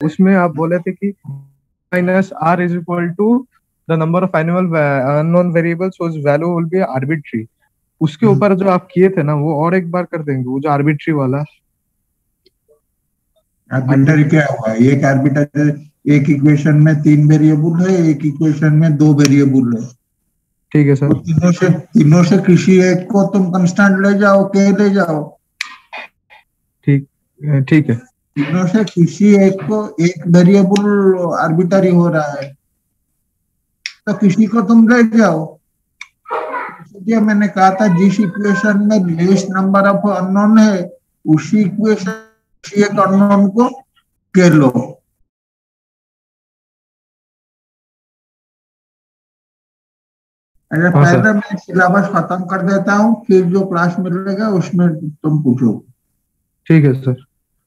उसमें आप बोले थे कि minus R is equal to the number of annual unknown variables whose value will be arbitrary. उसके ऊपर जो आप किए थे ना, वो और एक बार कर देंगे, वो जो आर्बिट्री वाला। आर्बिटर क्या हुआ? एक आर्बिटर, एक इक्वेशन में 3 वेरिएबल है, एक इक्वेशन में 2 वेरिएबल है। ठीक है तो सर। तीनों से किसी एक को तुम कंस्टेंट ले जाओ, के ले जाओ। ठीक ठीक है। तीनों से किसी एक को एक वेरिएबल आर्बिटरी हो रहा है, तो किसी को तुम ले जाओ। इसलिए मैंने कहा था जिस इक्वेशन में लेस नंबर ऑफ अननोन है, उसी इक्वेशन किसी एक अननोन को के लो। अच्छा, हाँ सर। पहले मैं सिलेबस खत्म कर देता हूँ, फिर जो क्लास मिलेगा उसमें तुम पूछो। ठीक है सर।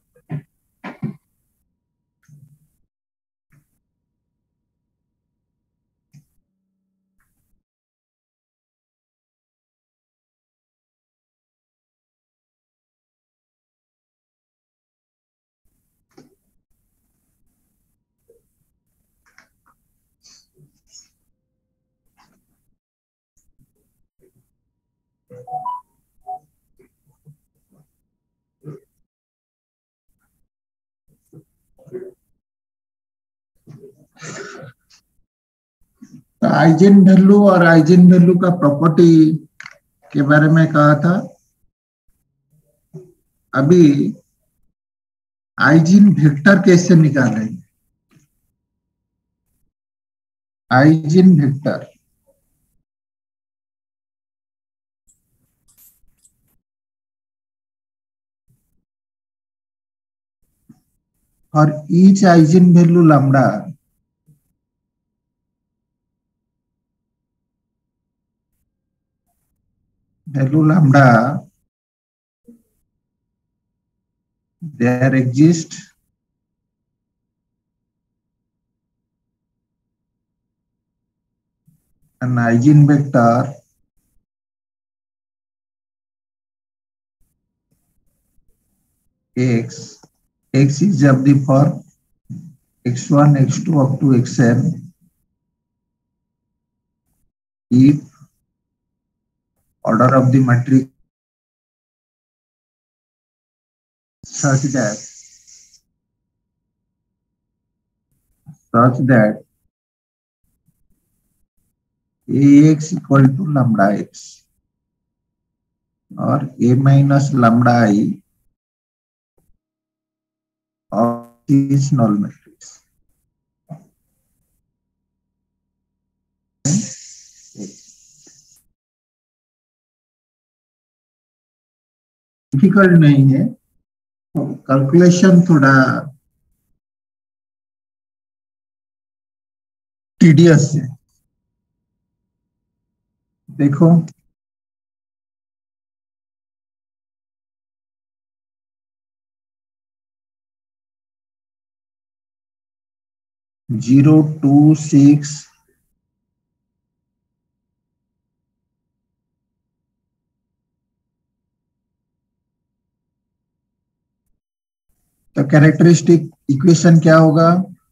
तो आइजेन वैल्यू और आइजेन वैल्यू का प्रॉपर्टी के बारे में कहा था। अभी आइजेन वेक्टर कैसे निकालेंगे? आइजेन वेक्टर और each eigen value lambda there exist an eigenvector x. X is of the form x1 x2 up to xn if order of the matrix such that ax equal to lambda x or a minus lambda I of this null matrix. Difficult नहीं है, calculation थोड़ा tedious है। देखो, zero two six तो characteristic equation क्या होगा?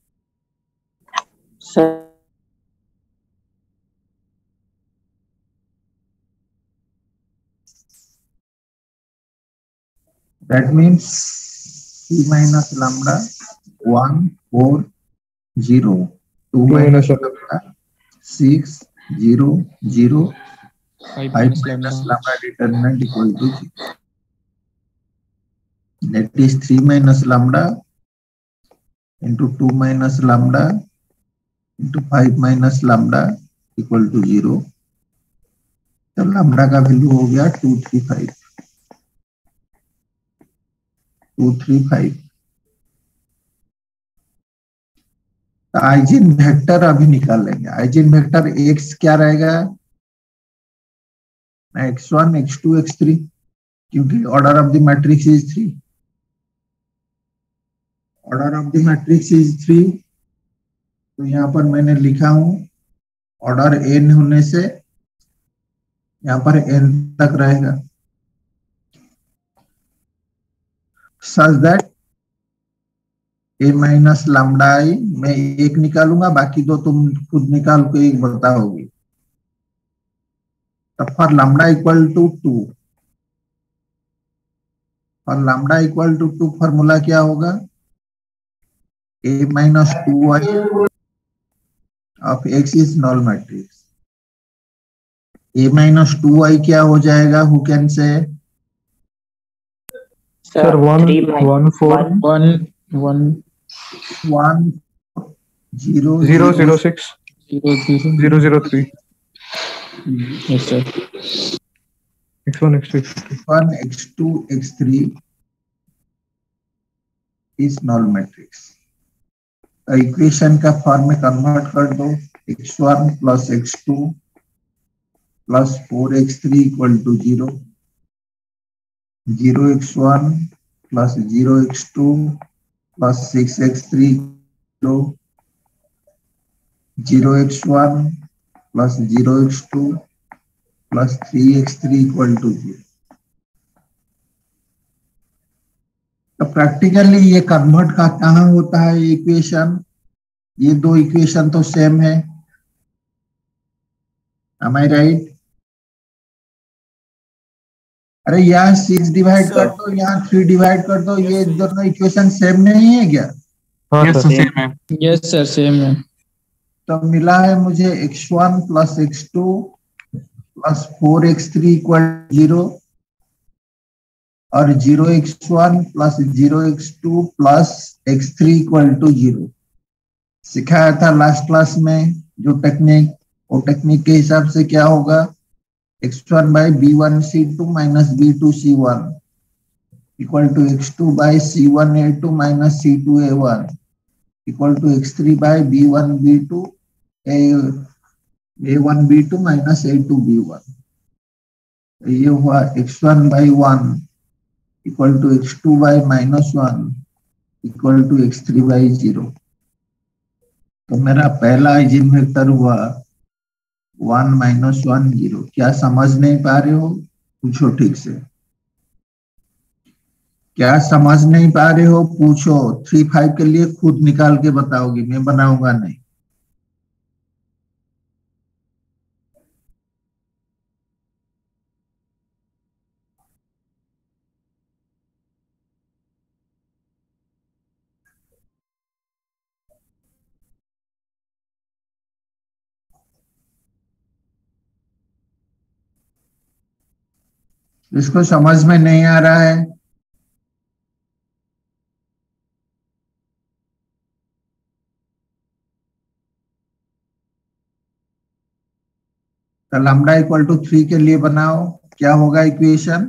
That means c minus lambda 1 4 0 2 minus lambda 6 0 0 5 minus lambda determinant equal to 0. That is 3 minus lambda into 2 minus lambda into 5 minus lambda equal to 0. तो lambda का value हो गया 235 235। Eigen vector अभी निकाल लेंगे। आइजेन वेक्टर एक्स क्या रहेगा? x1 x2 x3, क्योंकि order of the matrix is 3। Order of the matrix is 3, तो यहाँ पर मैंने लिखा हूं ऑर्डर n होने से यहाँ पर n तक रहेगा। such that A minus lambda I, मैं एक निकालूंगा, बाकी दो तुम खुद निकाल के एक बताओगे। तो फॉर लैम्डा इक्वल टू 2, और लैम्डा इक्वल टू 2 फॉर्मूला क्या होगा? A minus 2y of X is null matrix. A minus 2y क्या हो जाएगा? Who can say? Sir 1 1 4 1 1 0 0 0 6 0 0 3 yes sir, x1 x2 x3 1 x2 x3 is null matrix. Equation का form में convert कर दो, x1 plus x2 plus 4x3 equal to 0, 0x1 plus 0x2 plus 6x3 0, 0x1 plus 0x2 plus 3x3 equal to 0। तो practically ये convert का कहाँ होता है इक्वेशन? ये दो इक्वेशन तो सेम है, am I right? अरे यहाँ 6 डिवाइड कर दो, यहाँ 3 डिवाइड कर दो, ये दोनों इक्वेशन सेम नहीं है क्या? हाँ यस सर सेम है। yes sir, सेम है। तो मिला है मुझे x1 plus x2 plus 4x3 equal 0 और 0x1 plus 0x2 plus x3 equal to 0। सिखाया था लास्ट क्लास में जो टेक्निक, वो टेक्निक के हिसाब से क्या होगा? x1 by b1c2 minus b2c1 equal to x2 by c1a2 minus c2a1 equal to x3 by b1b2 a1b2 minus a2b1। ये हुआ x1 by 1 equal to x2 by minus 1 equal to x3 by 0। तो मेरा पहला eigen vector हुआ 1 minus 1 0। क्या समझ नहीं पा रहे हो? पूछो ठीक से। क्या समझ नहीं पा रहे हो? पूछो। 3 5 के लिए खुद निकाल के बताओगे, मैं बनाऊंगा नहीं। इसको समझ में नहीं आ रहा है? तो लैम्डा इक्वल टू 3 के लिए बनाओ, क्या होगा इक्वेशन?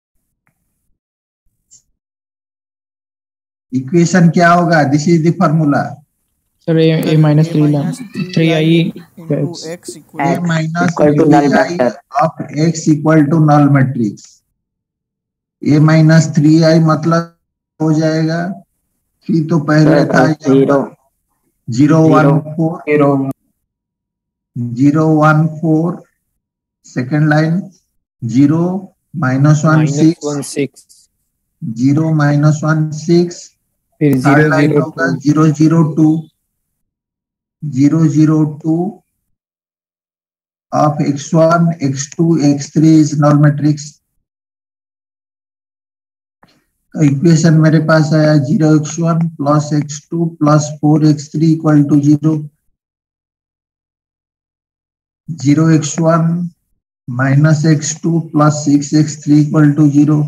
इक्वेशन क्या होगा? This is the formula. Sir a minus 3i x a minus equal to null vector. Of x equal to null matrix. a minus 3i मतलब हो जाएगा 3 तो पहले था 0 0 1 4 0 1 4 सेकेंड लाइन 0 माइनस 1 6 0 माइनस 1 6 फिर थर्ड लाइन होगा 0 0 2 0 0 2 of x1 x2 x3 is null matrix। तो equation मेरे पास आया 0x1 plus x2 plus 4x3 equal to 0, 0x1 minus x2 plus 6x3 equal to 0,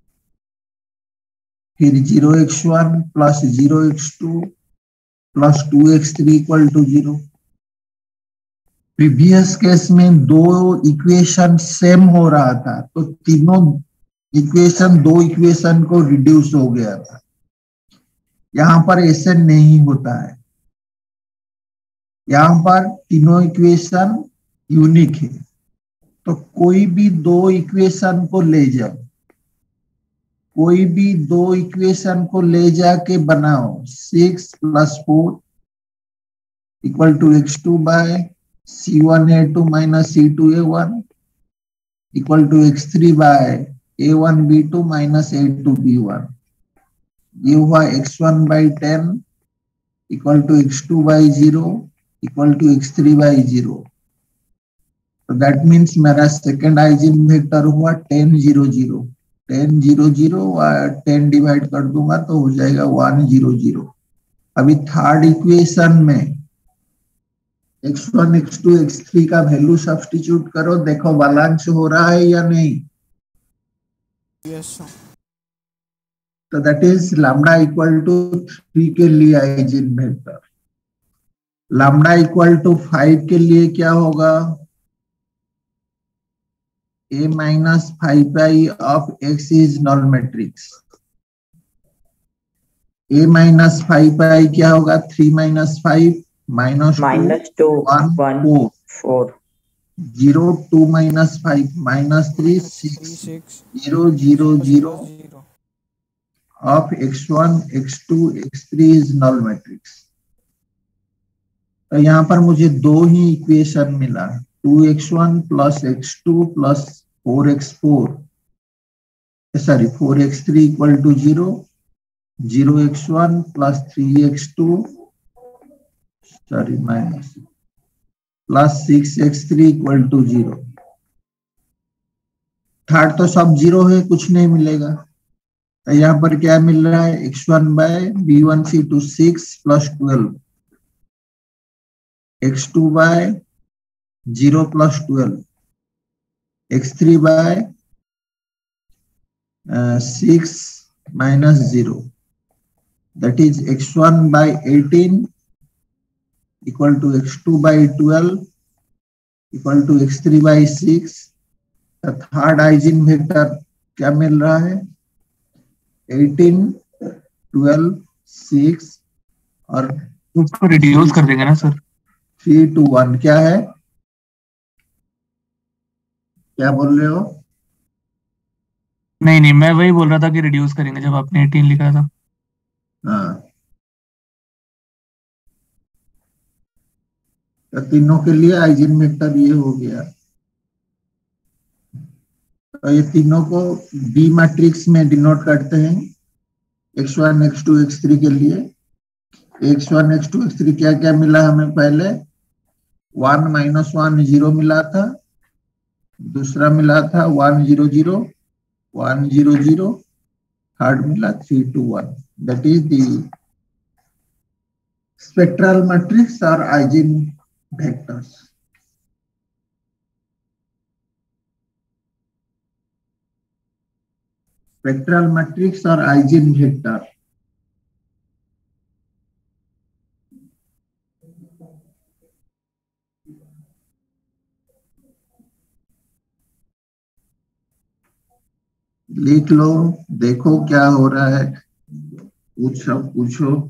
फिर 0x1 plus 0x2 plus 2x3 equal to 0। Previous case में दो equation same हो रहा था, तो तीनों इक्वेशन दो इक्वेशन को रिड्यूस हो गया था। यहां पर ऐसे नहीं होता है, यहां पर तीनों इक्वेशन यूनिक है। तो कोई भी दो इक्वेशन को ले जाओ, कोई भी दो इक्वेशन को ले जाके बनाओ 6 plus 4 equal to x2 by c1a2 minus c2a1 equal to x3 by a1b2 minus a2b1। ये हुआ x1 by 10 equal to x2 by 0 equal to x3 by 0। तो दैट मीन्स मेरा सेकेंड आइजेन वेक्टर हुआ 10 0 0। 10 0 0 और 10 डिवाइड कर दूंगा तो हो जाएगा 1 0 0। अभी थर्ड इक्वेशन में x1 x2 x3 का वैल्यू सब्स्टिट्यूट करो, देखो बैलेंस हो रहा है या नहीं। Yes sir. तो that is lambda equal to 3 के लिए eigen vector. Lambda equal to 5 के लिए क्या होगा? a minus 5 pi of x is null matrix. a minus 5 pi क्या होगा? 3 minus 5 minus 2 1 4 0 2 minus 5 minus 3 6 0 0 0 of x1 x2 x3 is null matrix। तो यहाँ पर मुझे दो ही इक्वेशन मिला, 2x1 plus x2 plus 4x4 sorry 4x3 equal to 0, 0x1 plus 3x2 sorry minus plus 6x3 equal to 0। Third तो सब 0 है, कुछ नहीं मिलेगा। तो यहाँ पर क्या मिल रहा है? x1 by b1c2 6 plus 12, x2 by 0 plus 12, x3 by 6 minus 0, that is x1 by 18 equal to x2 by 12 equal to x3 by 6। तो थर्ड आइजेन वेक्टर क्या मिल रहा है? 18 12 6 और उसको रिड्यूस कर देंगे ना सर? 3 2 1 क्या है? क्या बोल रहे हो? नहीं नहीं, मैं वही बोल रहा था कि रिड्यूस करेंगे जब आपने 18 लिखा था। हाँ, तो तीनों के लिए आइजेन वेक्टर ये हो गया। तो ये तीनों को बी मैट्रिक्स में डिनोट करते हैं। x1 x2 x3 के लिए x1 x2 x3 क्या क्या मिला हमें? पहले 1 माइनस 1 0 मिला था, दूसरा मिला था 1 0 0 1 0 0, थर्ड मिला 3 2 1। That is the spectral matrix और आइजेन वेक्टर्स। स्पेक्ट्रल मैट्रिक्स और आइजेन वेक्टर। लिख लो, देखो क्या हो रहा है, पूछो।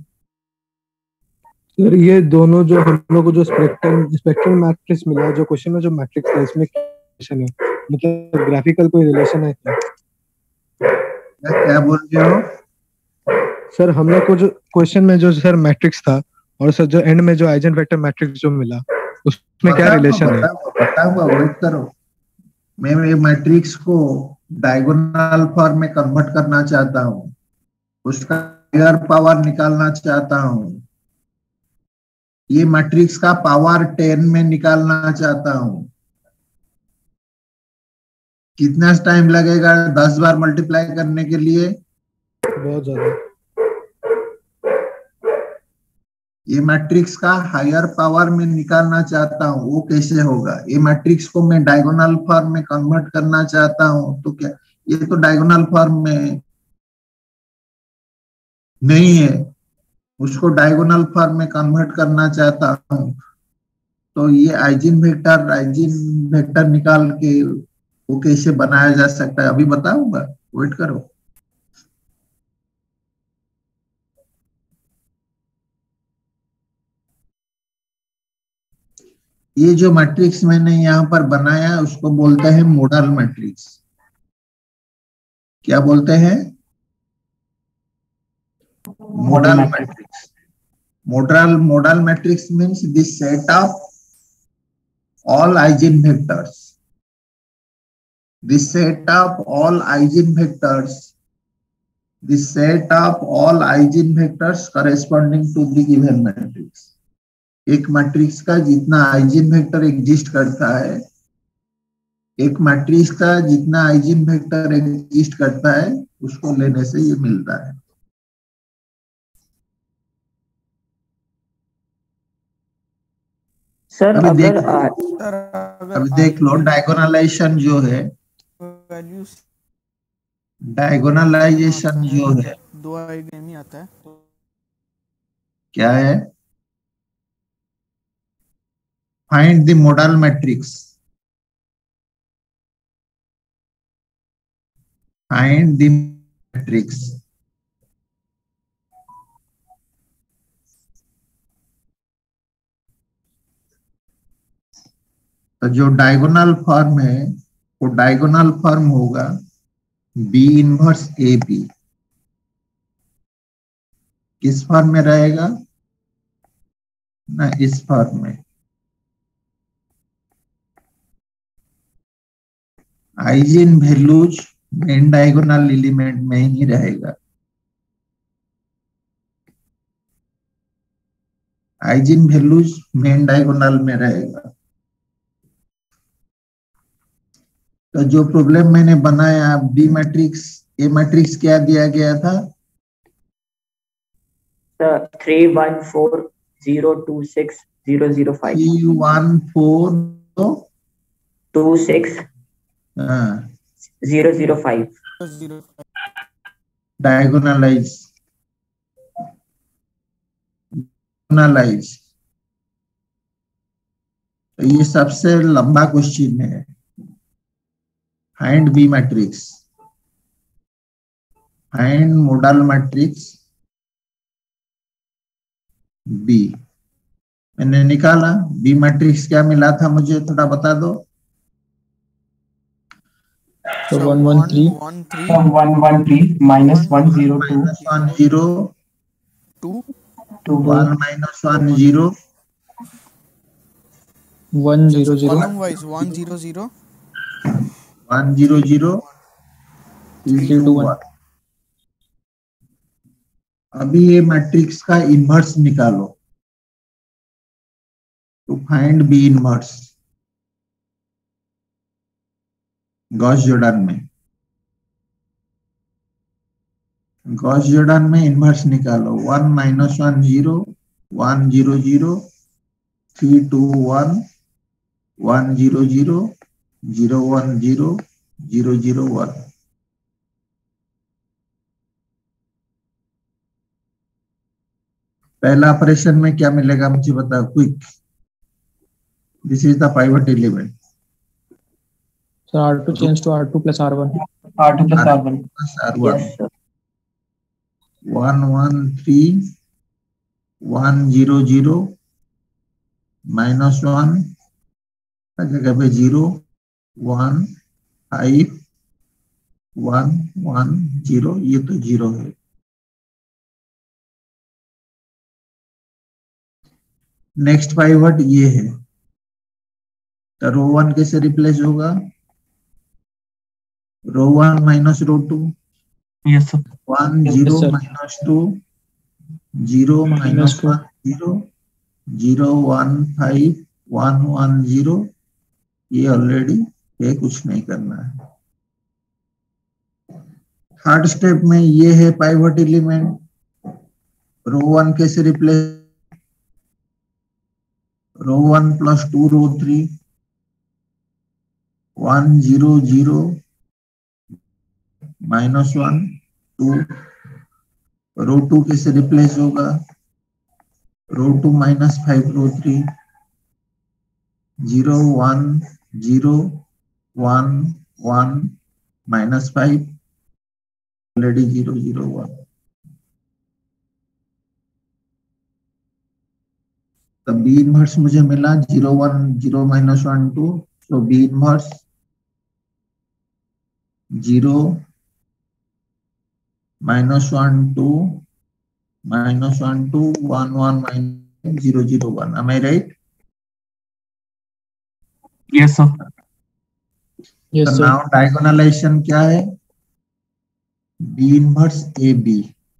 सर ये दोनों जो हम लोग को जो स्पेक्ट्रल मैट्रिक्स मिला है, जो क्वेश्चन में जो मैट्रिक्स है इसमें रिलेशन है, मतलब ग्राफिकल कोई रिलेशन है क्या? क्या बोल रहे हो? सर हम लोग को जो क्वेश्चन में जो सर मैट्रिक्स था और सर जो एंड में जो आइजेन वेक्टर मैट्रिक्स जो मिला उसमें क्या रिलेशन है? बताऊंगा, वेट करो। मैं मैट्रिक्स को डायगोनल फॉर्म में कन्वर्ट करना चाहता हूँ, उसका हायर पावर निकालना चाहता हूँ, ये मैट्रिक्स का पावर 10 में निकालना चाहता हूँ। कितना टाइम लगेगा 10 बार मल्टीप्लाई करने के लिए? बहुत ज्यादा। ये मैट्रिक्स का हायर पावर में निकालना चाहता हूँ, वो कैसे होगा? ये मैट्रिक्स को मैं डायगोनल फॉर्म में कन्वर्ट करना चाहता हूँ, तो क्या ये तो डायगोनल फॉर्म में नहीं है, उसको डायगोनल फॉर्म में कन्वर्ट करना चाहता हूँ। तो ये आइजेन वेक्टर निकाल के वो कैसे बनाया जा सकता है अभी बताऊंगा, वेट करो। ये जो मैट्रिक्स मैंने यहाँ पर बनाया उसको बोलते हैं मोडल मैट्रिक्स। क्या बोलते हैं? Modal matrix. Modal matrix means this set of all eigenvectors. This set of all eigenvectors the set of all eigenvectors corresponding to the given matrix. एक मैट्रिक्स का जितना आइजेनवेक्टर एग्जिस्ट करता है, एक मैट्रिक्स का जितना आइजेनवेक्टर एग्जिस्ट करता है उसको लेने से ये मिलता है। सर अभी अगर देख लो डायगोनलाइजेशन जो है, वैल्यू डायगोनलाइजेशन जो है दो आइगन ही आता है। क्या है? Find the modal matrix, find the matrix. तो जो डायगोनल फॉर्म है वो डायगोनल फॉर्म होगा बी इनवर्स ए बी। किस फॉर्म में रहेगा ना? इस फॉर्म में। Eigen values main diagonal element में ही रहेगा। आइजेन वैल्यूज मेन डायगोनल में रहेगा। तो जो प्रॉब्लम मैंने बनाया बी मैट्रिक्स, ए मैट्रिक्स क्या दिया गया था? 3 1 4 0 2 6 0 0 5 3 1 4 2 6 0 0 5 डायगोनलाइज तो ये सबसे लंबा क्वेश्चन है। Find B matrix, find modal matrix B. मैंने निकाला बी मैट्रिक्स क्या मिला था मुझे थोड़ा बता दो। So 113 113 minus 102 -1 0 2 2 1 -1 0 1 0 0 column wise 1 0 0 1 0 0 3 2 1। अभी ये मैट्रिक्स का इन्वर्स निकालो to find B inverse Gauss Jordan में। गॉस जॉर्डन में इन्वर्स निकालो 1 -1 0 1 0 0 3 2 1 1 0 0 0 1 0 0 0 1। पहला ऑपरेशन में क्या मिलेगा मुझे बताओ quick. This is the pivot element. So R2 change to R2 plus R1. R2 plus R1 plus R1 yes sir 1 1 3 1 0 0 -1 जगह पे 0 1 5 1 1 0। ये तो 0 है। नेक्स्ट पाइवट ये है तो रो 1 कैसे रिप्लेस होगा? Row 1 minus row 2 yes sir 1 Yes, 0 sir. -2 0 -1 0 0 1 5 1 1 0। ये ऑलरेडी है, कुछ नहीं करना है। थर्ड स्टेप में ये है पाइवट एलिमेंट। रो 1 कैसे रिप्लेस? रो 1 प्लस 2 रो 3 1 0 0 -1 2। रो 2 कैसे रिप्लेस होगा? Row 2 -5 row 3 0 1 0 1 1 -5 already 0 0 1। तो बी इनवर्स मुझे मिला 0 1 0 -1 2। So B inverse 0 -1 2 -1 2 1 1 0 0 1। Am I right? yes sir Yes, तो sir. नाउ डायगोनलाइजेशन क्या है? B inverse AB.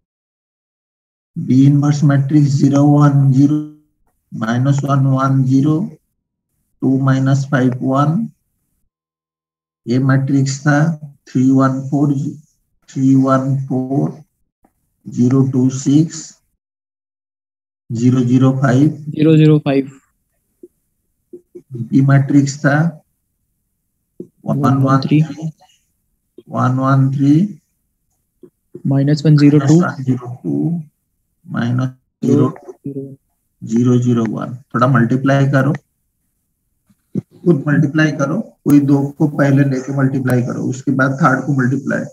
B inverse matrix 0 1 0 minus 1 1 0 2 minus 5 1. A matrix था 3 1 4 3 1 4 0 2 6 0 0 5. 005 B matrix था 1 1 113 3 1 1 3 minus 102 102 minus 0 0 0 0 1. थोड़ा multiply करो, खुद मल्टीप्लाई करो, कोई दो को पहले लेके मल्टीप्लाई करो, उसके बाद थर्ड को multiply.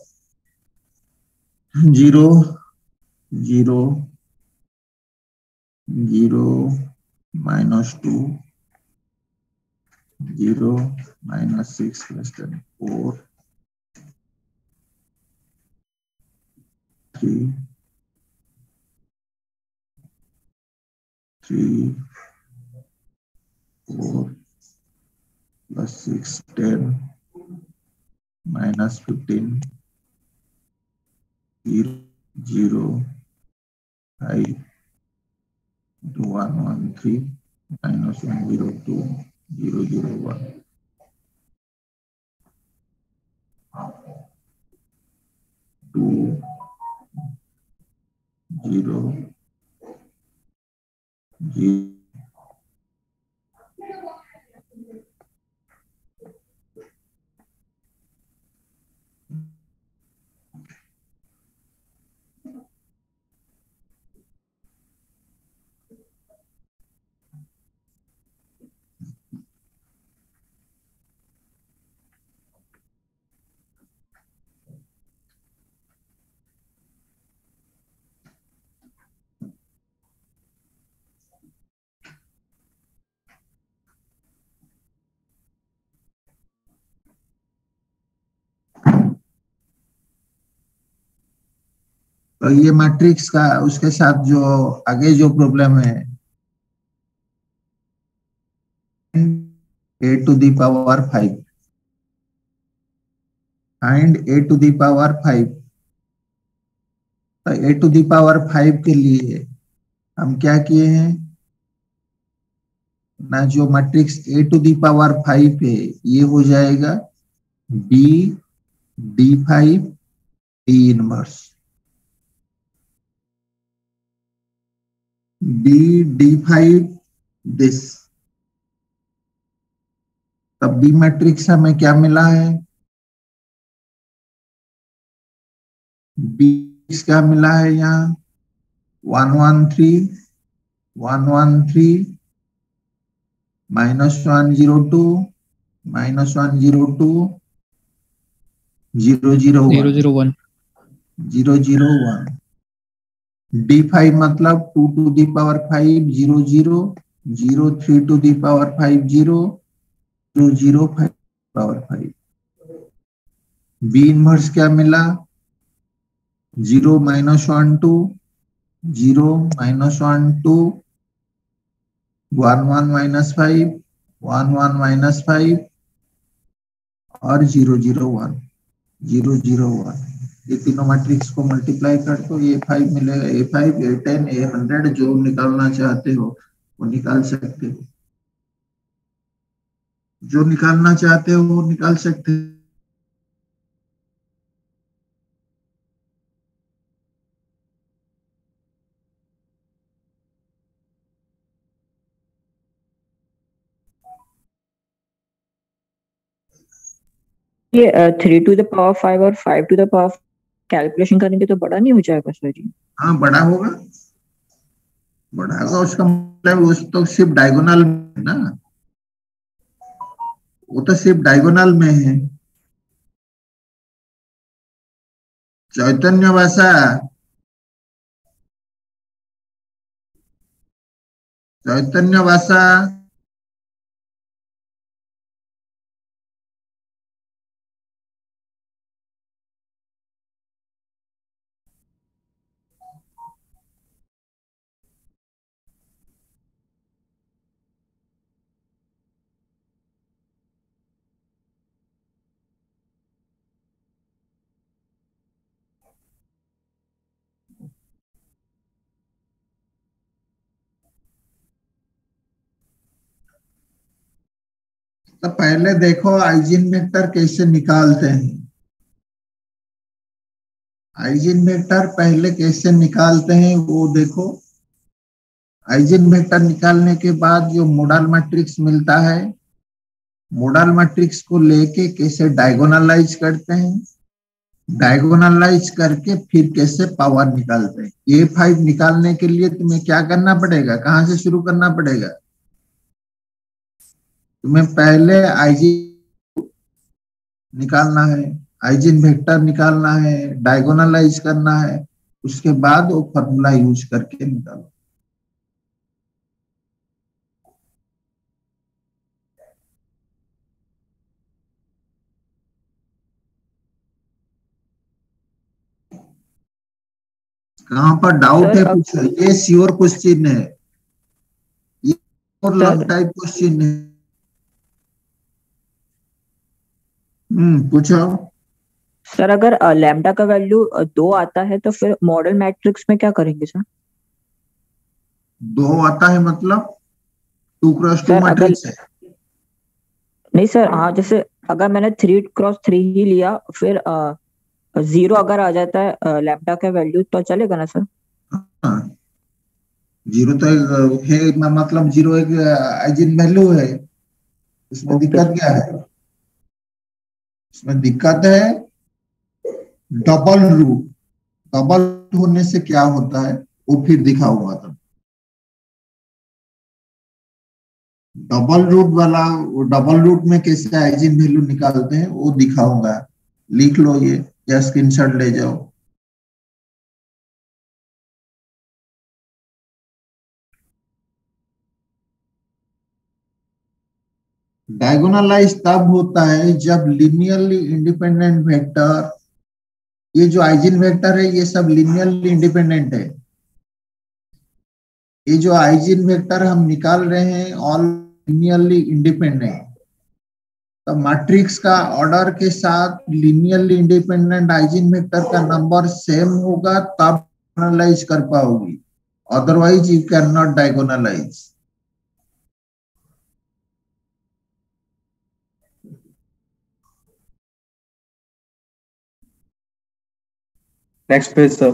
0 0 0 minus 2 0 minus 6 less than 4 3 3 4 plus 6 10 minus 15 0 0 5 1 1 3 minus 1 0 2 0 0 1 2 0 0 तो ये मैट्रिक्स का उसके साथ जो आगे जो प्रॉब्लम है a to the power 5 and a to the power 5, तो a to the power 5 के लिए हम क्या किए हैं ना, जो matrix a to the power 5 है ये हो जाएगा b d5 d inverse, b d5 this. तब बी मैट्रिक्स हमें क्या मिला है, बी क्या मिला है यहाँ 1 1 3 1 1 3 minus 1 0 2 minus 1 0 2 0 0 1 001 0 0 1। d5 मतलब 2 to the power 5 0 0 0 3 to the power 5 0 0 0 5 power 5। B inverse क्या मिला 0 minus 1 2 0 minus 1 2 1 1 minus 5 1 1 minus 5 और 0 0 1 0 0 1। ये तीनों मैट्रिक्स को मल्टीप्लाई कर तो ये 5 मिलेगा, A5 A10 A100 जो निकालना चाहते हो वो निकाल सकते हो, जो निकालना चाहते हो वो निकाल सकते हो। ये 3 to the power 5 और 5 to the power कैलकुलेशन करेंगे तो बड़ा नहीं हो जाएगा सर जी? हाँ बड़ा होगा, बड़ा होगा, उसका मतलब उस तो सिर्फ डायगोनल में ना, वो तो सिर्फ डायगोनल में है। चैतन्य भाषा चैतन्य भाषा तो पहले देखो आइजन वेक्टर कैसे निकालते हैं। आइजन वेक्टर पहले कैसे निकालते हैं वो देखो। आइजन वेक्टर निकालने के बाद जो मोडल मैट्रिक्स मिलता है, मोडल मैट्रिक्स को लेके कैसे डायगोनलाइज करते हैं, डायगोनलाइज करके फिर कैसे पावर निकालते हैं। A5 निकालने के लिए तुम्हें क्या करना पड़ेगा, कहाँ से शुरू करना पड़ेगा? तुम्हें पहले आइजन निकालना है, आइजन वेक्टर निकालना है, डायगोनलाइज करना है, उसके बाद वो फॉर्मूला यूज करके निकालो। कहाँ पर डाउट है सर पूछो, ये श्योर क्वेश्चन है, ये और लव सर टाइप क्वेश्चन है। पूछो। सर अगर लैम्डा का वैल्यू 2 आता है तो फिर मॉडल मैट्रिक्स में क्या करेंगे सर? 2 आता है मतलब 2x2 सर अगर मैट्रिक्स है। नहीं सर, हाँ जैसे अगर मैंने 3x3 ही लिया, फिर 0 अगर आ जाता है लैम्डा का वैल्यू तो चलेगा ना सर? हाँ, 0 तो एक है, मतलब 0 एक आइजन वैल्यू है, इसमें ओके दिक्कत सर। क्या है? इसमें दिक्कत है डबल रूट। डबल होने से क्या होता है वो फिर दिखाऊंगा। तब डबल रूट वाला, वो डबल रूट में कैसे आइजन वैल्यू निकालते हैं वो दिखाऊंगा। लिख लो ये, या स्क्रीनशॉट ले जाओ। डायगोनलाइज तब होता है जब लिनियरली इंडिपेंडेंट वेक्टर, ये जो आइजन वेक्टर है ये सब लिनियरली इंडिपेंडेंट है। ये जो आइजन वेक्टर हम निकाल रहे हैं ऑल लिनियरली इंडिपेंडेंट। तो मैट्रिक्स का ऑर्डर के साथ लिनियरली इंडिपेंडेंट आइजन वेक्टर का नंबर सेम होगा तब डायगोनलाइज कर पाओगी, otherwise you can not diagonalize. Next page sir.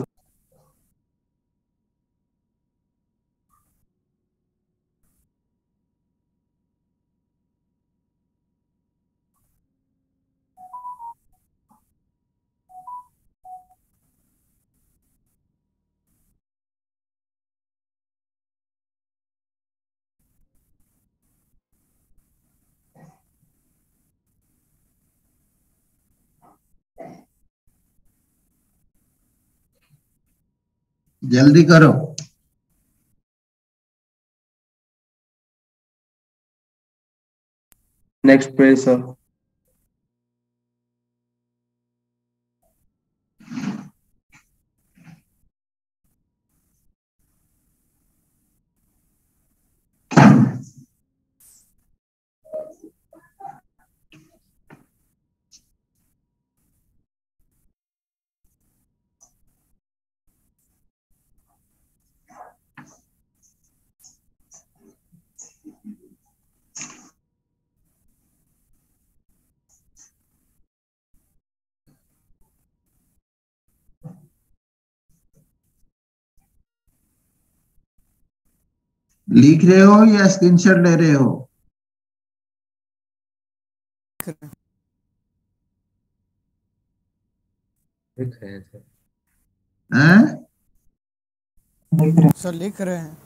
जल्दी करो। Next page sir. लिख रहे हो या स्क्रीनशॉट ले रहे हो? हैं? सर लिख रहे हैं।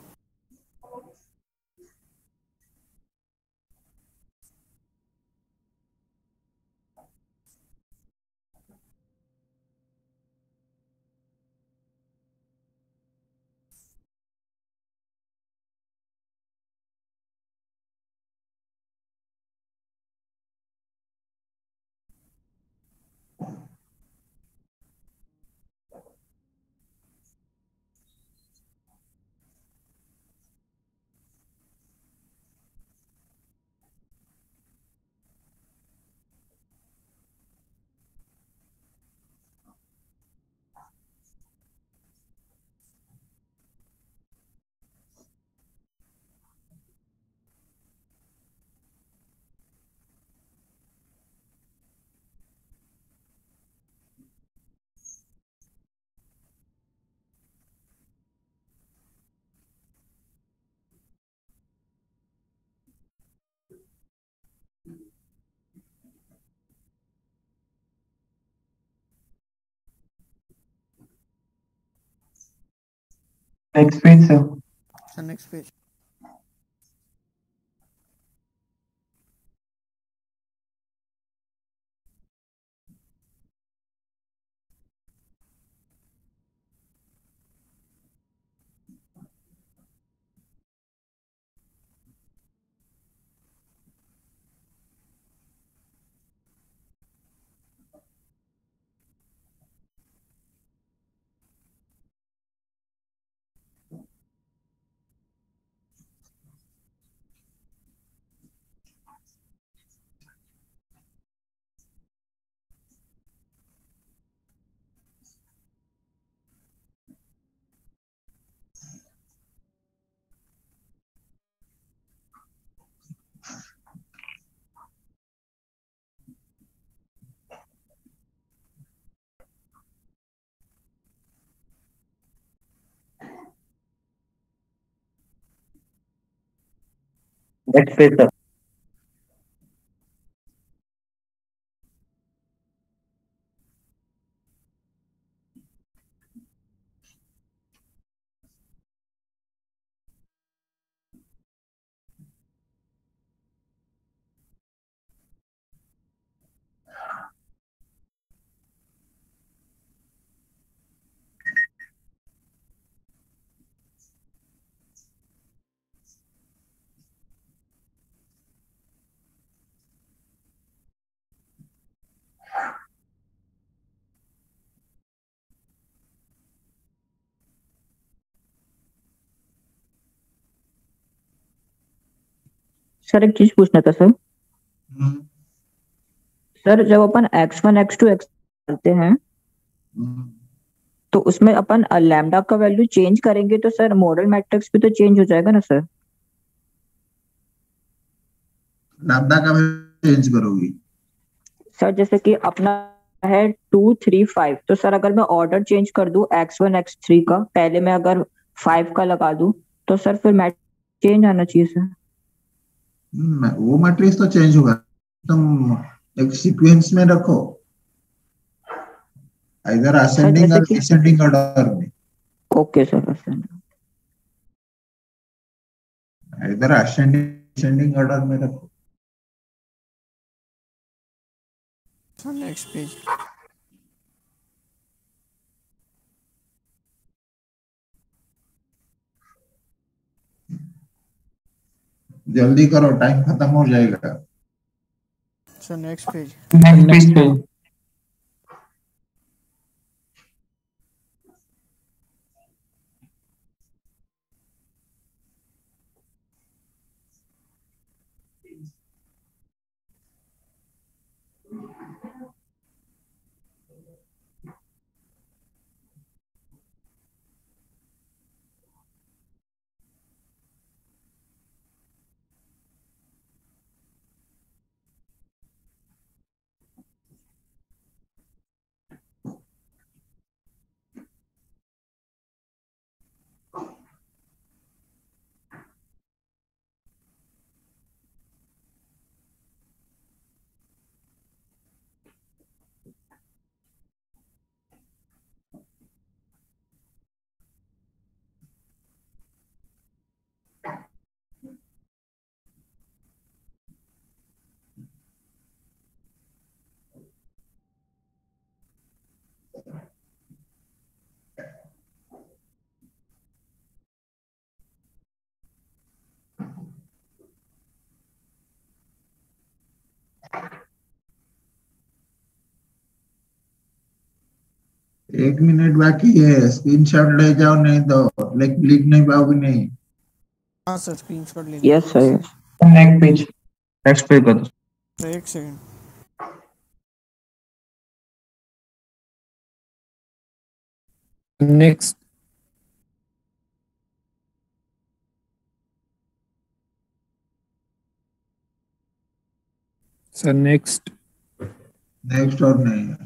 Next page, sir. Sir next page Next page, sir. Sir एक चीज पूछना था सर। हम्म, सर जब अपन x1 x2 x डालते हैं हम्म, तो उसमें अपन लैम्डा का वैल्यू चेंज करेंगे तो सर मॉडल मैट्रिक्स भी तो चेंज हो जाएगा ना सर। लैम्डा का चेंज करोगी? सर जैसे कि अपना है 2 3 5 तो सर अगर मैं ऑर्डर चेंज कर दूं x1 x3 का, पहले मैं अगर 5 का लगा दूं तो सर फिर मैट्रिक्स चेंज आना चाहिए सर। वो मैट्रिक्स तो चेंज होगा, तुम एक सीक्वेंस में रखो, इधर सर असेंडिंग जैसे और कि डिसेंडिंग ऑर्डर में, ओके सर सर इधर असेंडिंग डिसेंडिंग ऑर्डर में रखो। सर नेक्स्ट पेज जल्दी करो, टाइम खत्म हो जाएगा। Sir next page Next Next page, sir. एक मिनट बाकी है, स्क्रीनशॉट ले जाओ, नहीं तो लिख नहीं पाओगे नहीं। हाँ सर स्क्रीनशॉट ले यस लीजिए sir. Next page. Next page कर दो. सर एक second next. Sir next. Next और नहीं है।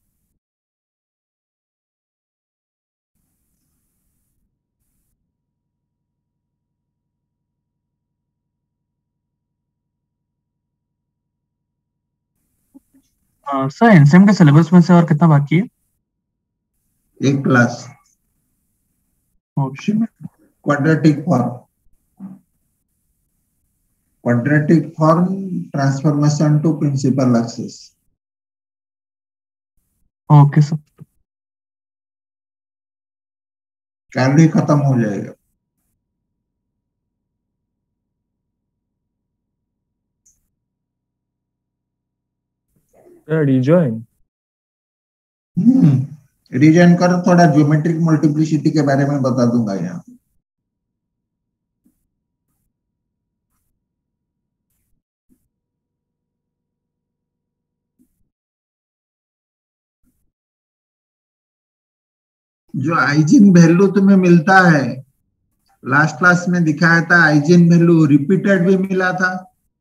सर एनसीएम के सिलेबस में से और कितना बाकी है? एक class. Quadratic form transformation to principal axes. Okay sir. कैलोरी खत्म हो जाएगा। रिजॉइन रीजन कर, थोड़ा ज्योमेट्रिक मल्टीप्लिसिटी के बारे में बता दूंगा यहाँ। जो आइजिन वैल्यू तुम्हें मिलता है, लास्ट क्लास में दिखाया था, आइजिन वैल्यू रिपीटेड भी मिला था।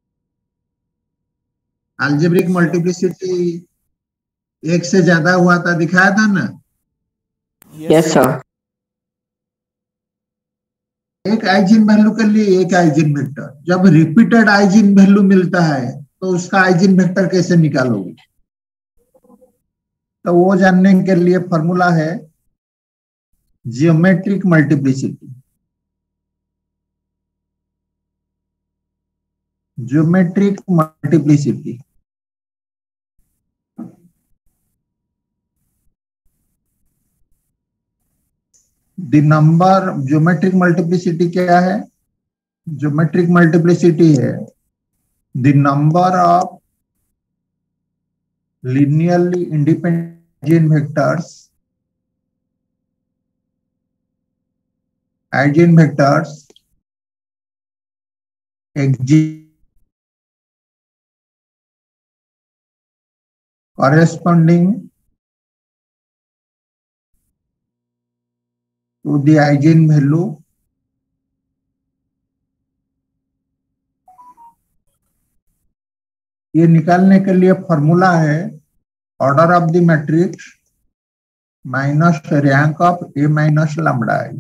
अलजेब्रिक मल्टीप्लिसिटी एक से ज्यादा हुआ था, दिखाया था ना। Yes sir. एक आइजिन वैल्यू के लिए एक आइजिन वेक्टर। जब रिपीटेड आइजिन वैल्यू मिलता है तो उसका आइजिन वेक्टर कैसे निकालोगे? तो वो जानने के लिए फॉर्मूला है geometric multiplicity. Geometric multiplicity the number. Geometric multiplicity क्या है? ज्योमेट्रिक मल्टीप्लिसिटी है the number of linearly independent eigenvectors corresponding to the eigenvalue ये निकालने के लिए फॉर्मूला है order of the matrix minus rank of A minus lambda I.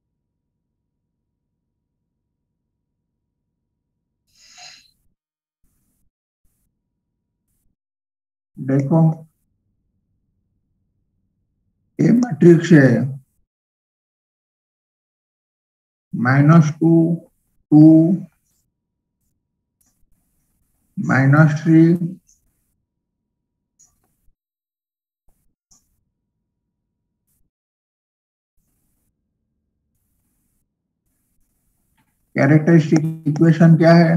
देखो A matrix है -2 2 -3 कैरेक्टरिस्टिक इक्वेशन क्या है?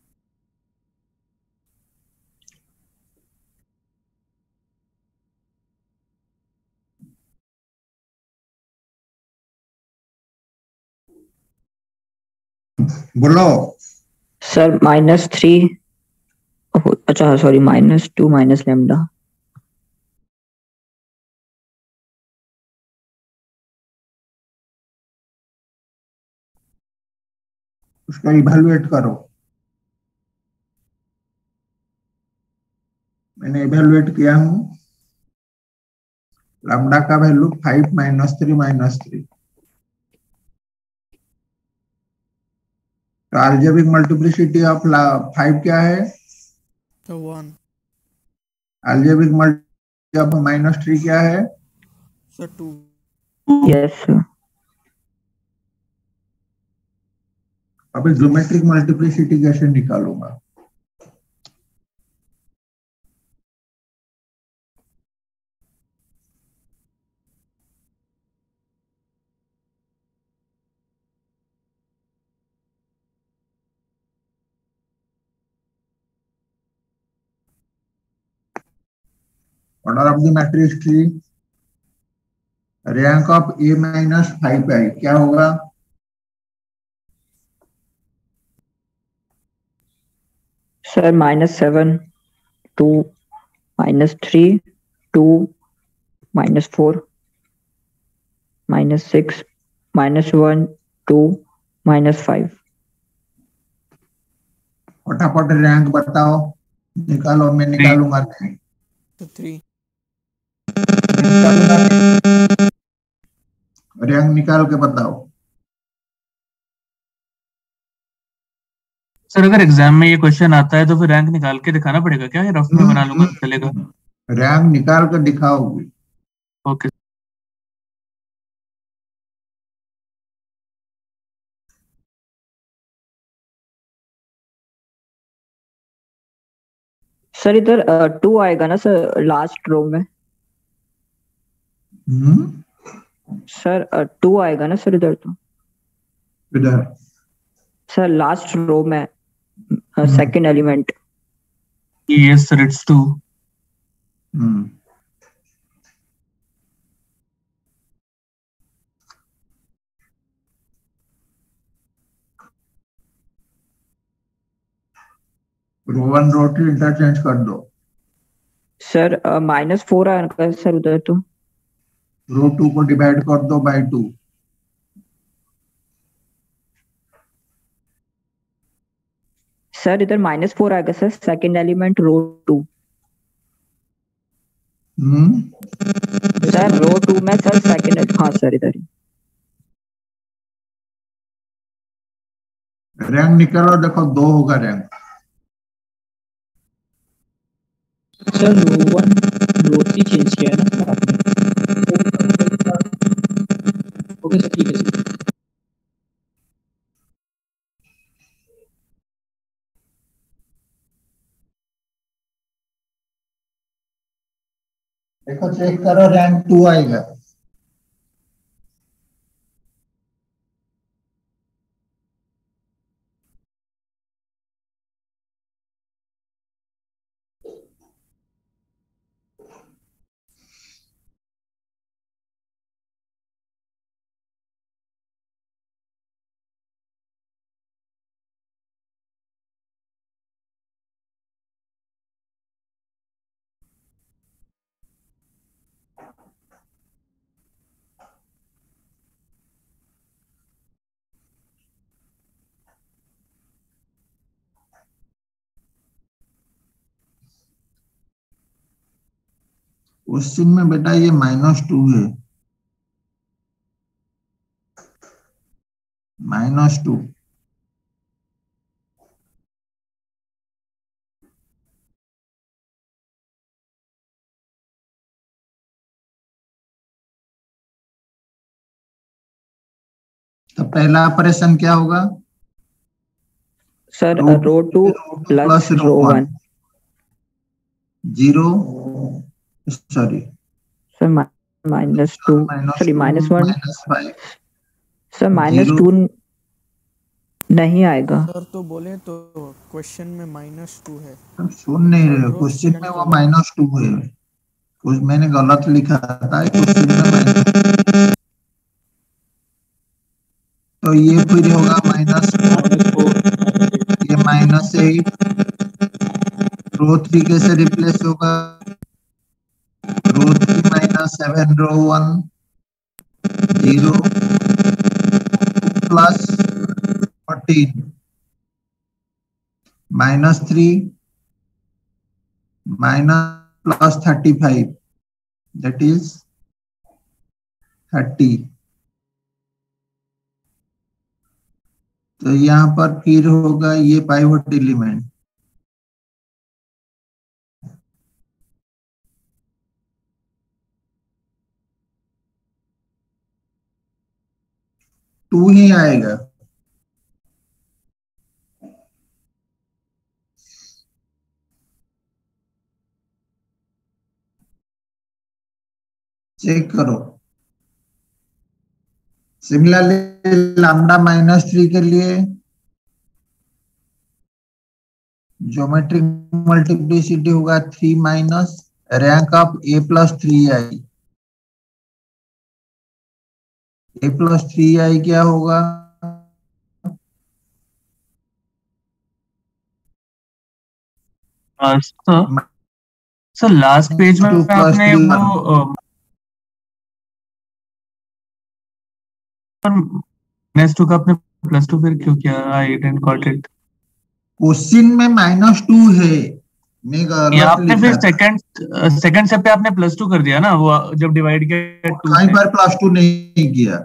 बोलो सर -3, अच्छा सॉरी -2 माइनस लैम्डा। उसको इवैल्यूएट करो। मैंने इवैल्यूएट किया हूं। लैम्डा का वैल्यू 5 -3 तो अलजेब्रिक मल्टीप्लिसिटी ऑफ 5 क्या है? तो 1। अलजेब्रिक मल्टीप्लिसिटी ऑफ -3 क्या है? सर 2। Yes sir. अभी ज्योमेट्रिक मल्टीप्लिसिटी कैसे निकालूंगा? ऑर्डर ऑफ द मैट्रिक्स की rank of A minus 5 I क्या होगा? सर -7 2 -3 2 -4 -6 -1 2 -5। फटाफट रैंक बताओ, निकालो। मैं निकालूंगा नहीं। तो 3। रैंक निकाल के बताओ। सर अगर एग्जाम में ये क्वेश्चन आता है तो फिर रैंक निकाल के दिखाना पड़ेगा क्या, या रफ में बना लूंगा तो चलेगा? रैंक निकाल कर दिखाओगे। ओके। सर इधर 2 आएगा ना सर लास्ट रो में? सर 2 आएगा ना सर इधर? तो इधर सर लास्ट रो में second element. Yes sir, it's 2. Row 1 row 2 interchange कर दो। सर -4 आएगा सर उधर। तो रो 2 को डिवाइड कर दो बाय 2। सर इधर -4 आएगा sir second element row 2। Sir row 2 में सर सेकंड, हाँ सर इधर ही। रैंक निकालो, देखो 2 होगा rank. Sir row 1 row 3 change किया है ना आपने? ओके सर, ठीक है सर। देखो चेक करो, रैंक 2 आएगा। क्वेश्चन में बेटा ये -2 है, -2। तो पहला ऑपरेशन क्या होगा? Sir row 2 plus row 1। 0 sorry sir -2 sorry -1 -5। Sir -2 नहीं आएगा सर। तो बोले तो क्वेश्चन में -2 है। सुन नहीं रहे, क्वेश्चन में वो -2 है, कुछ मैंने गलत लिखा था क्वेश्चन में तो ये फिर होगा -4, ये -8। रो 3 कैसे रिप्लेस होगा? Row 3 -7 row 1 0 plus 14 -3 plus 35 that is 30। तो यहाँ पर फिर होगा ये पाइवट एलिमेंट, टू ही आएगा। चेक करो। सिमिलरली लैम्डा -3 के लिए ज्योमेट्रिक मल्टीप्लिसिटी होगा 3 minus rank of a+3 I. a+3 I क्या होगा? सर लास्ट पेज में आपने वो -2 का आपने +2 फिर क्यों किया? I didn't got it. Question में -2 है, ये आपने फिर सेकंड स्टेप पे आपने +2 कर दिया ना, वो जब डिवाइड किया 2 कहीं पर +2 नहीं किया।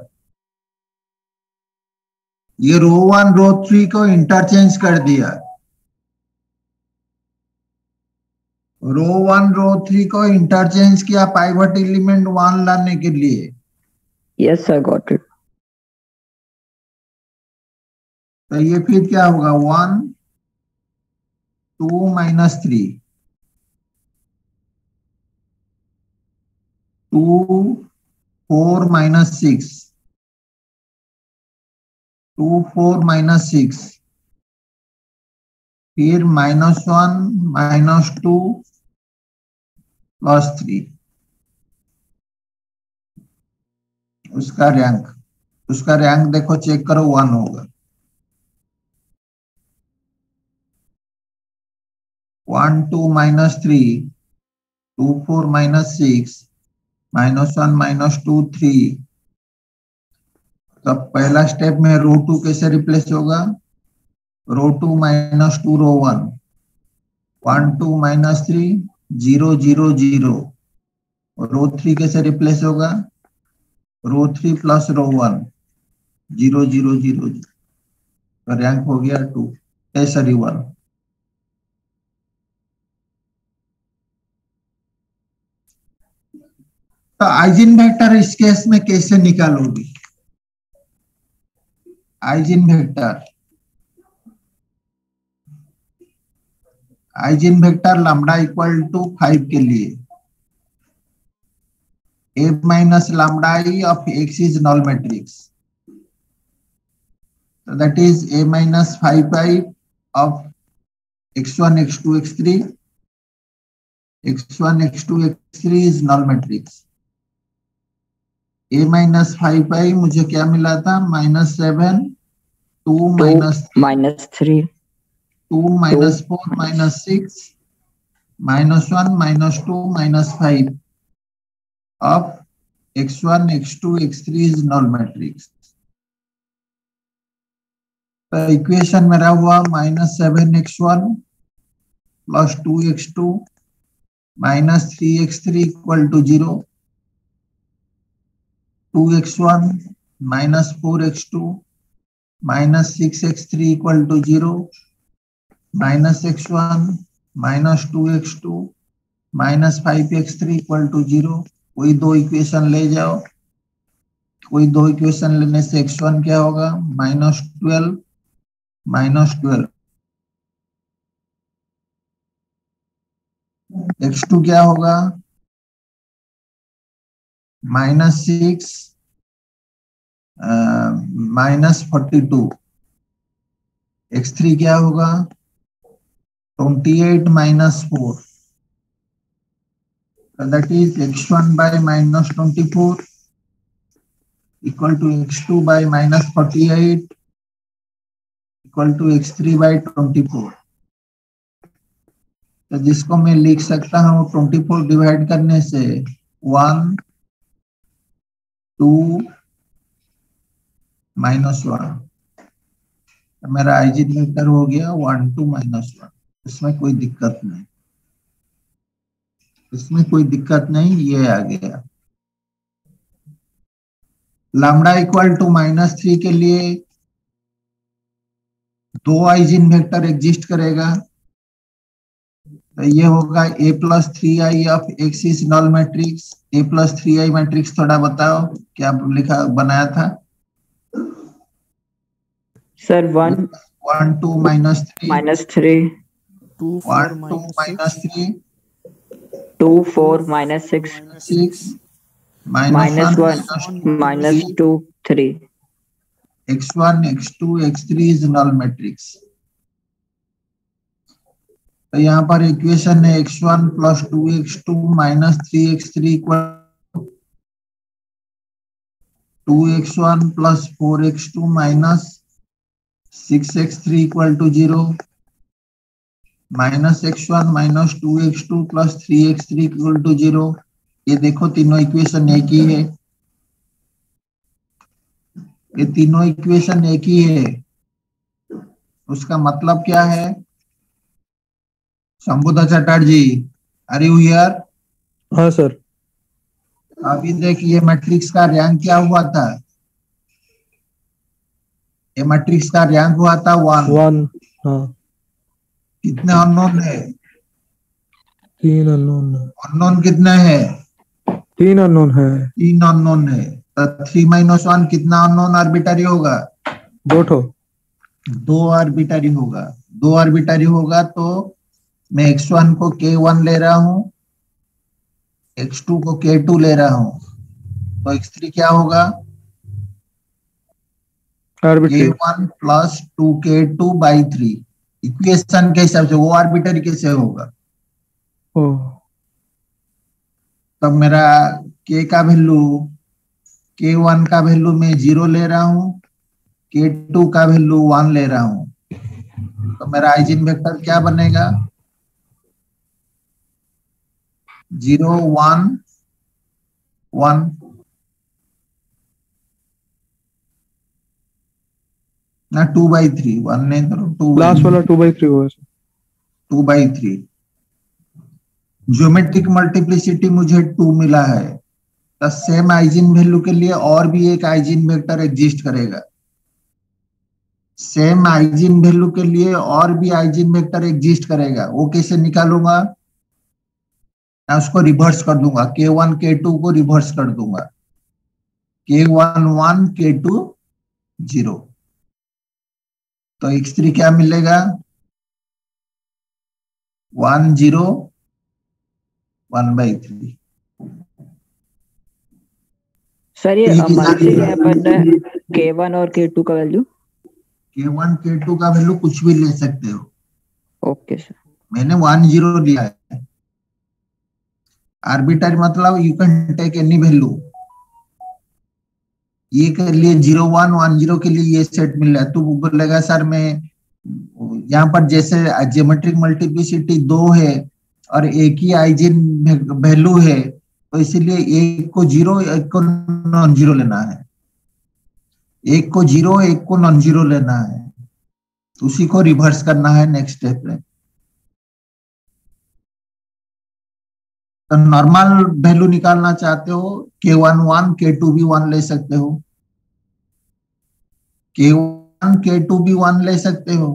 ये रो 1 रो 3 को इंटरचेंज कर दिया। रो 1 रो 3 को इंटरचेंज किया पाइवट एलिमेंट 1 लाने के लिए। Yes sir, got it. तो ये फिर क्या होगा? 1 2 -3 2 4 minus 6, 2 4 minus 6, फिर -1 -2 +3, उसका रैंक देखो, चेक करो, 1 होगा। 1 2 -3, 2 4 -6, -1 -2 3। तो पहला स्टेप में रो 2 कैसे रिप्लेस होगा? Row 2 -2 row 1, 1 2 -3 0 0 0। रो 3 कैसे रिप्लेस होगा? Row 3 plus row 1 0 0 0 0। तो रैंक हो गया 2, सॉरी 1। तो आइजन वेक्टर इस केस में कैसे निकालोगे? Eigen vector lambda equal to 5 के लिए A minus lambda I of X is null matrix. So that is A minus 5i of x1 x2 x3, x1 x2 x3 is null matrix. A minus 5i मुझे क्या मिला था? -7 2 -3 2 -4 -6 -1 -2 -5 of x1 x2 x3 is null matrix. तो equation मेरा हुआ -7x1 plus 2x2 -3x3 equal to 0, 2x1 -4x2 -6x3 equal to 0, -x1 -2x2 -5x3 equal to 0। कोई दो equation ले जाओ, कोई दो इक्वेशन लेने से x1 क्या होगा? -12 -12, x2 क्या होगा? -6 -42, x3 क्या होगा? 28 -4, that is x1 by -24 equal to x2 by -48 equal to x3 by 24। तो जिसको मैं लिख सकता हूँ 24 डिवाइड करने से 1 2 -1। तो मेरा आइजन वेक्टर हो गया 1 2 -1। इसमें कोई दिक्कत नहीं, इसमें कोई दिक्कत नहीं, ये आ गया। लैम्डा इक्वल टू -3 के लिए दो आइजन वेक्टर एग्जिस्ट करेगा। तो ये होगा A plus 3i of X is null matrix. A plus 3i matrix थोड़ा बताओ क्या लिखा बनाया था? Sir 1 1 2 -3 -3 2 1 4 2 -3 2 4 -6 6 -1 -2 3। x1 x2 x3 is null matrix. तो यहाँ पर इक्वेशन है x1 plus 2x2 -3x3 equal 2x1 plus 4x2 -6x3 equal to 0, -x1 -2x2 plus 3x3 equal to 0। ये देखो तीनों इक्वेशन एक ही है, ये तीनों इक्वेशन एक ही है। उसका मतलब क्या है? Shambhuda Chatterjee, are you here? हाँ सर। अभी देखिए मैट्रिक्स का रैंक क्या हुआ था? ये मैट्रिक्स का रैंक हुआ था 1। हाँ। कितने अननोन है? 3 अननोन है। अननोन कितने हैं? 3 अननोन है। 3 अननोन है। तो 3 - 1 कितना अननोन आर्बिटरी होगा? 2 आर्बिटरी होगा। 2 आर्बिटरी होगा तो मैं x1 को k1 ले रहा हूं, x2 को k2 ले रहा हूं तो x3 क्या होगा? k1 plus 2k2 by 3। Equation के हिसाब से वो आर्बिट्ररी कैसे होगा? तब मेरा k का वैल्यू, k1 का वैल्यू मैं 0 ले रहा हूं, k2 का वैल्यू 1 ले रहा हूं, तो मेरा आइजन वेक्टर क्या बनेगा? 0 1 1। ना 2/3, 1 नहीं करो, 2 लास्ट वाला 2/3 होगा। 2/3। ज्योमेट्रिक मल्टीप्लिसिटी मुझे 2 मिला है, तो सेम आइजन वैल्यू के लिए और भी एक आइजन वेक्टर एग्जिस्ट करेगा। सेम आइजन वैल्यू के लिए और भी आइजन वेक्टर एग्जिस्ट करेगा। वो कैसे निकालूंगा? मैं उसको रिवर्स कर दूंगा, k1 k2 को रिवर्स कर दूंगा, k1 1 k2 0। तो x3 क्या मिलेगा? 1 0 1/3। सर ये अपन k1 और k2 का वैल्यू, k1 k2 का वैल्यू कुछ भी ले सकते हो। Okay sir. मैंने 1 0 लिया है। आर्बिट्ररी मतलब you can take any value. ये के लिए 0 1 1 0 के लिए ये सेट मिल रहा है। तो बोलेगा सर मैं यहाँ पर जैसे ज्योमेट्रिक मल्टीप्लिसिटी 2 है और एक ही आइजन वैल्यू है, तो इसीलिए एक को 0 एक को नॉन जीरो लेना है, एक को 0 एक को नॉन जीरो लेना है, उसी को रिवर्स करना है नेक्स्ट स्टेप में। तो नॉर्मल वैल्यू निकालना चाहते हो, k1 1 k2 भी 1 ले सकते हो, k1 k2 भी 1 ले सकते हो।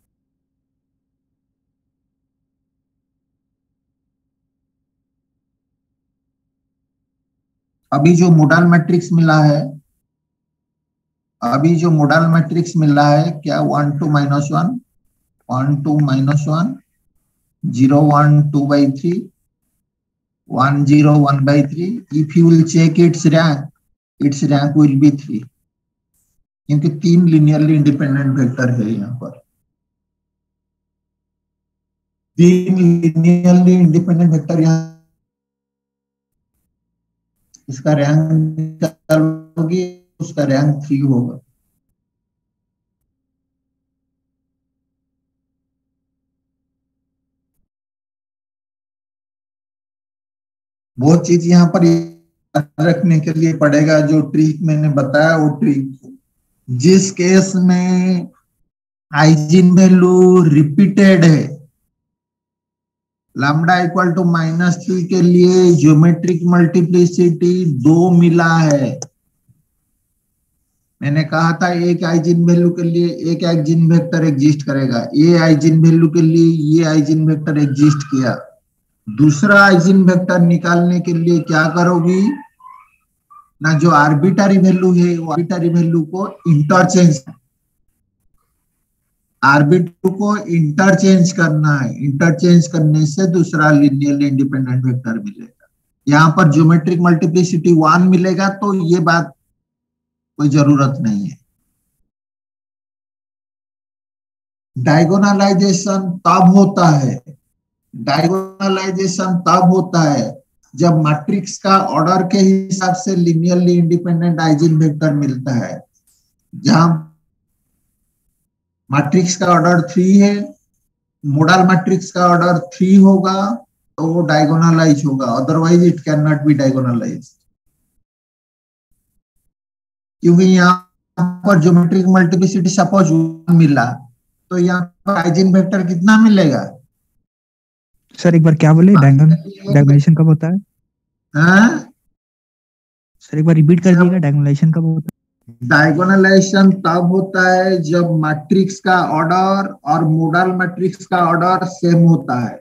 अभी जो मोडल मैट्रिक्स मिला है, क्या 1 2 -1 1 2 -1 0 1 2/3 1 0 1/3। if you will check its rank will be 3, क्योंकि 3 लिनियरली इंडिपेंडेंट वेक्टर है यहाँ पर। 3 लिनियरली इंडिपेंडेंट वेक्टर यहाँ, इसका रैंक होगी, उसका रैंक 3 होगा। बहुत चीज यहाँ पर रखने के लिए पड़ेगा। जो ट्रिक मैंने बताया वो ट्रिक, जिस केस में आइजन वैल्यू रिपीटेड है, लैम्डा इक्वल टू -3 के लिए ज्योमेट्रिक मल्टीप्लिसिटी 2 मिला है। मैंने कहा था एक आइजन वैल्यू के लिए एक आइजन वेक्टर एग्जिस्ट करेगा, ये आइजन वैल्यू के लिए ये आइजन वेक्टर एग्जिस्ट किया। दूसरा आइजन वेक्टर निकालने के लिए क्या करोगी ना, जो आर्बिट्ररी वैल्यू है वो आर्बिट्ररी वैल्यू को इंटरचेंज करना है। इंटरचेंज करने से दूसरा लिनियरली इंडिपेंडेंट वेक्टर मिलेगा। यहाँ पर ज्योमेट्रिक मल्टीप्लिसिटी 1 मिलेगा, तो ये बात कोई जरूरत नहीं है। डायगोनलाइजेशन तब होता है जब मैट्रिक्स का ऑर्डर के हिसाब से लिनियरली इंडिपेंडेंट आइजन वेक्टर मिलता है। जहां मैट्रिक्स का ऑर्डर 3 है, मोडल मैट्रिक्स का ऑर्डर 3 होगा, तो वो डायगोनलाइज होगा, otherwise it can not be diagonalize. क्योंकि यहाँ पर ज्योमेट्रिक मल्टीप्लिसिटी सपोज 1 मिला, तो यहाँ पर आइजन वेक्टर कितना मिलेगा? सर एक बार क्या बोले, डायगोनलाइजेशन कब होता है? सर एक बार रिपीट कर दीजिएगा, डायगोनलाइजेशन कब होता है? डायगोनलाइजेशन तब होता है जब मैट्रिक्स का ऑर्डर और मोडल मैट्रिक्स का ऑर्डर सेम होता है।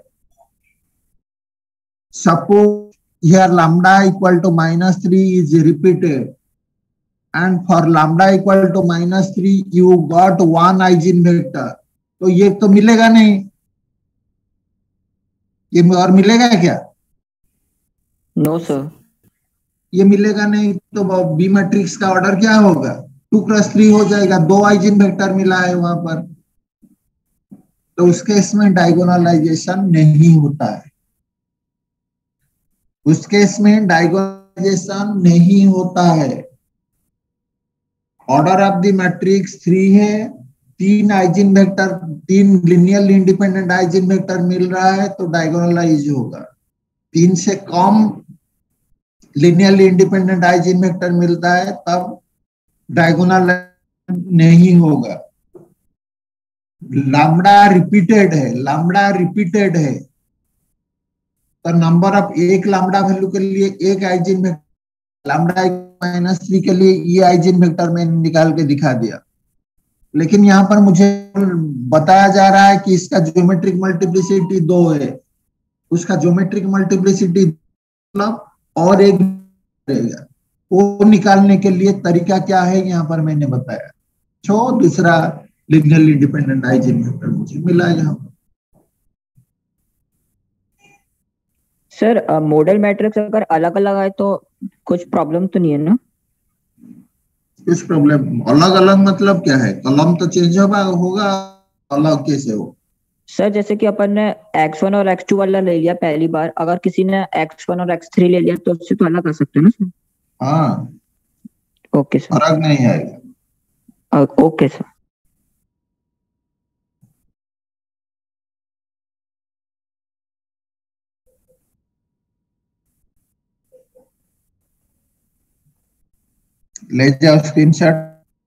Suppose here lambda equal to -3 is repeated, and for lambda equal to -3 you got 1 eigen vector, तो ये तो मिलेगा नहीं, ये और मिलेगा क्या? No sir. ये मिलेगा नहीं तो बी मैट्रिक्स का ऑर्डर क्या होगा? 2x3 हो जाएगा, 2 आइजेन वेक्टर मिला है वहां पर, तो उस केस में डायगोनलाइजेशन नहीं होता है, उस केस में डायगोनलाइजेशन नहीं होता है। ऑर्डर ऑफ द मैट्रिक्स 3 है, 3 eigen vector, 3 linearly independent eigen vector मिल रहा है तो डायगोनलाइज होगा। 3 से कम लिनियरली इंडिपेंडेंट आइजेन वेक्टर मिलता है तब डायगोनल नहीं होगा। लैम्बडा रिपीटेड है, लैम्बडा रिपीटेड है तो नंबर ऑफ एक लैम्बडा वैल्यू के लिए एक आइजेन वेक्टर, लैम्बडा -3 के लिए ये आइजेन वेक्टर मैंने निकाल के दिखा दिया। लेकिन यहाँ पर मुझे बताया जा रहा है कि इसका ज्योमेट्रिक मल्टीप्लिसिटी 2 है, उसका ज्योमेट्रिक मल्टीप्लिसिटी मतलब और एक रहेगा, वो निकालने के लिए तरीका क्या है यहाँ पर मैंने बताया। तो दूसरा लिनियरली डिपेंडेंट आइजेन वेक्टर मुझे मिला यहाँ पर। सर मॉडल मैट्रिक्स अगर अलग अलग आए तो कुछ प्रॉब्लम तो नहीं है ना? कुछ प्रॉब्लम अलग अलग मतलब क्या है? कलम तो चेंज होगा, अलग कैसे हो? सर जैसे कि अपन ने x1 और x2 वाला ले लिया पहली बार, अगर किसी ने x1 और x3 ले लिया तो उससे तो अलग कर सकते हैं ना सर? हाँ, ओके सर। फर्क नहीं आएगा। Okay sir. ले जाओ स्क्रीनशॉट।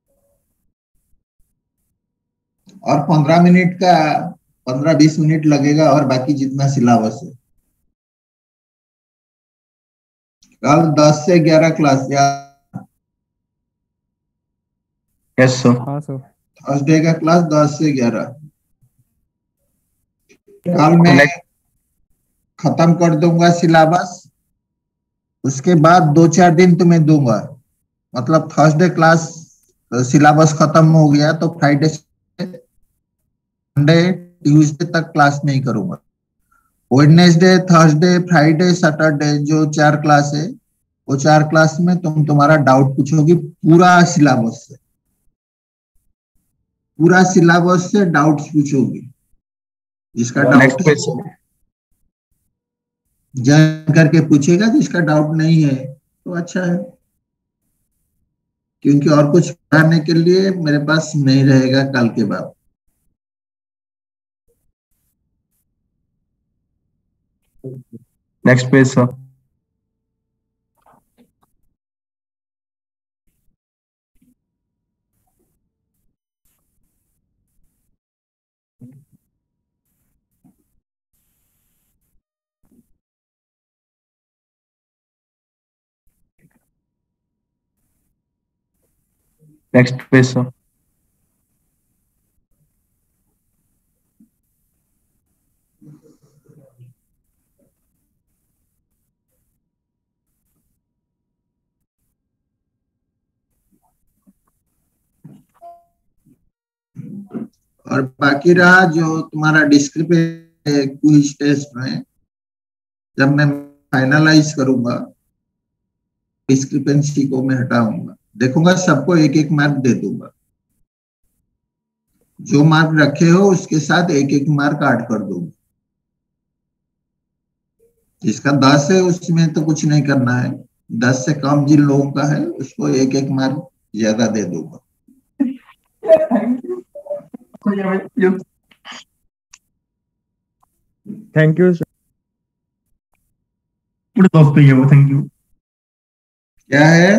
और 15 मिनट का 15-20 मिनट लगेगा और बाकी जितना सिलेबस है। कल 10 से 11 क्लास या यस सर। हाँ सर। थर्सडे का क्लास 10 से 11। कल मैं खत्म कर दूंगा सिलेबस, उसके बाद 2-4 दिन तुम्हें दूंगा, मतलब थर्सडे क्लास सिलेबस खत्म हो गया तो फ्राइडे संडे ट्यूसडे तक क्लास नहीं करूंगा। वेडनेसडे थर्सडे फ्राइडे सैटरडे जो 4 क्लास है, वो 4 क्लास में तुम तुम्हारा डाउट पूछोगी पूरा सिलेबस से, पूरा सिलेबस से डाउट्स पूछोगी। जिसका डाउट है जान करके पूछेगा, जिसका डाउट नहीं है तो अच्छा है, क्योंकि और कुछ पढ़ाने के लिए मेरे पास नहीं रहेगा कल के बाद। Next page sir. Next page sir. और बाकी रहा जो तुम्हारा डिस्क्रिपेंसी क्विज टेस्ट में, जब मैं फाइनलाइज करूंगा डिस्क्रिपेंसी को मैं हटाऊंगा, देखूंगा सबको 1-1 मार्क दे दूंगा। जो मार्क रखे हो उसके साथ 1-1 मार्क ऐड कर दूंगा। जिसका 10 है उसमें तो कुछ नहीं करना है, 10 से कम जिन लोगों का है उसको 1-1 मार्क ज्यादा दे दूंगा। Thank you sir. Thank you. क्या है?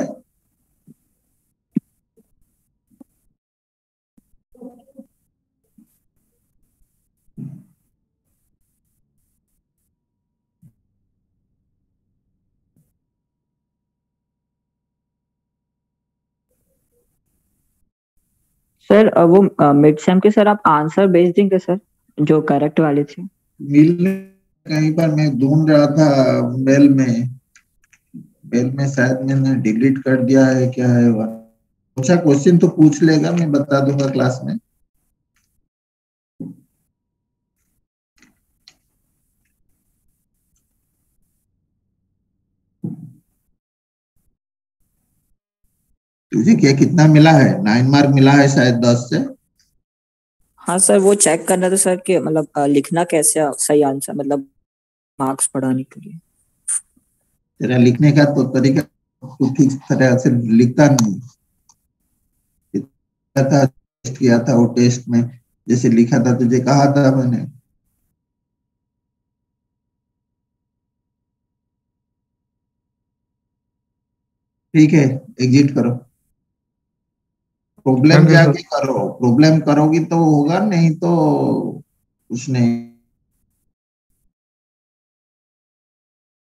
सर वो मिड सेम के सर आप आंसर भेज देंगे सर जो करेक्ट वाले थे? मिलने कहीं पर मैं ढूंढ रहा था मेल में शायद मैंने डिलीट कर दिया है, क्या है वह। अच्छा क्वेश्चन तो पूछ लेगा, मैं बता दूंगा क्लास में। तुझे क्या कितना मिला है? 9 मार्क मिला है शायद 10 से। हाँ सर, वो चेक करना था सर कि मतलब लिखना कैसे है सही आंसर, मतलब मार्क्स बढ़ाने के लिए। तेरा लिखने का तो तरीका तू ठीक तरह से लिखता नहीं था। टेस्ट किया था, वो टेस्ट में जैसे लिखा था तुझे कहा था मैंने। ठीक है, एग्जिट करो। Problem thank you sir. जाके करो, प्रॉब्लम करोगी तो होगा, नहीं तो कुछ नहीं।